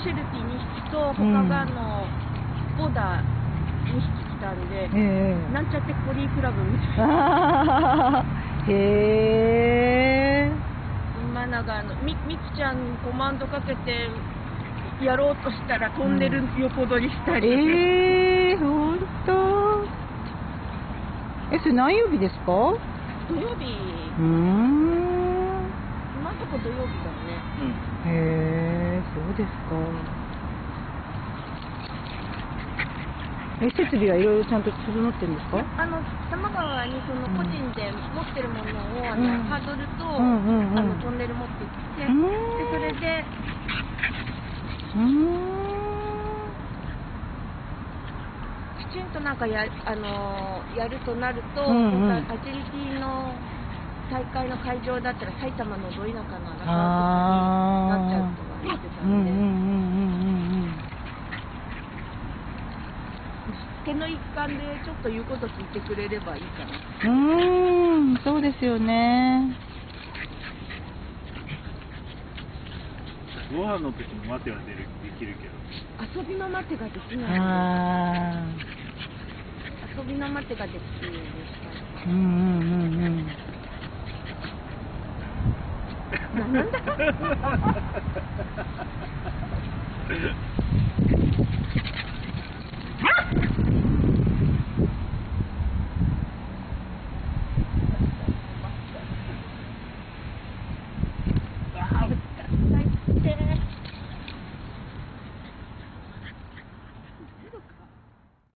シェルティ2匹と他がボーダー2匹来たんで、なんちゃってコリークラブみたいな。 へー。 今ミクちゃんにコマンドかけてやろうとしたらトンネル横取りしたり。 ほんと。それ何曜日ですか？ 土曜日。今んとこ土曜日だね。 へー、そうですか。設備はいろいろちゃんと整ってるんですか？ 多摩川に個人で持ってるものをハードルとトンネル持ってきて、でそれできちんとなんかやるとなると、アジリティの大会の会場だったら埼玉のど田舎のアラサーとかになっちゃうとは言ってたんで、手の一環でちょっと言うこと聞いてくれればいいかな。 そうですよね。 ご飯の時の待てはできるけど、 遊びの待てができない。遊びの待てができるんですか。なんだ